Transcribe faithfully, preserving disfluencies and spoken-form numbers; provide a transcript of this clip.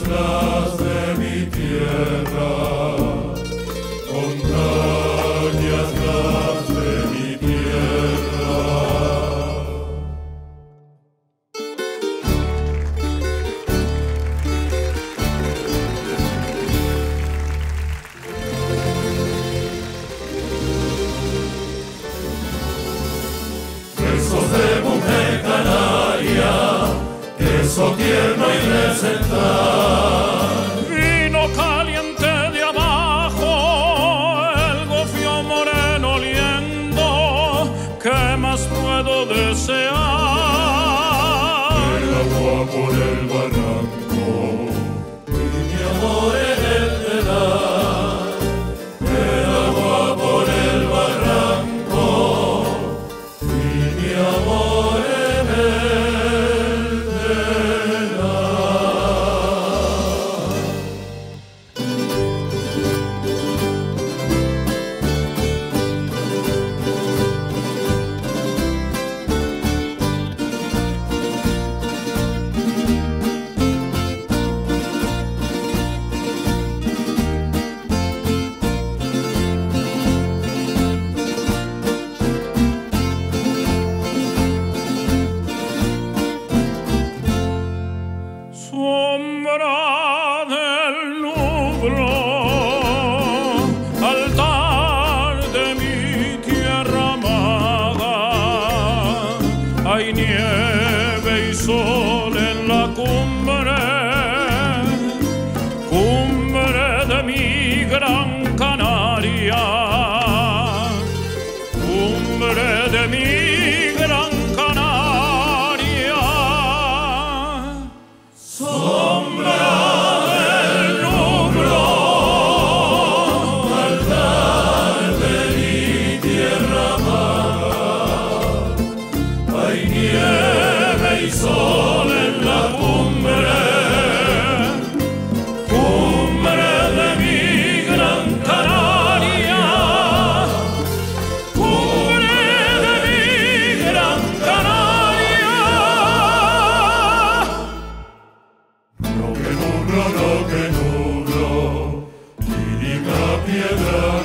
las de mi tierra, montañas las de mi tierra. Versos de mujer canaria, queso tierno y recetar. Vino caliente de abajo, el gofio moreno oliendo, ¿qué más puedo desear? El agua por el barranco y mi amor en el telar. El agua por el barranco y mi amor en el sombra del nublo, altar de mi tierra amada. Hay nieve y sol en la cumbre, cumbre de mi gran Canaria, cumbre de mi gran Canaria. sombra del nublo, altar de mi tierra amada. Hay nieve y sol en la cumbre, cumbre de mi gran Canaria, cumbre de mi gran Canaria. No que nublo, no que nublo, y diga piedra.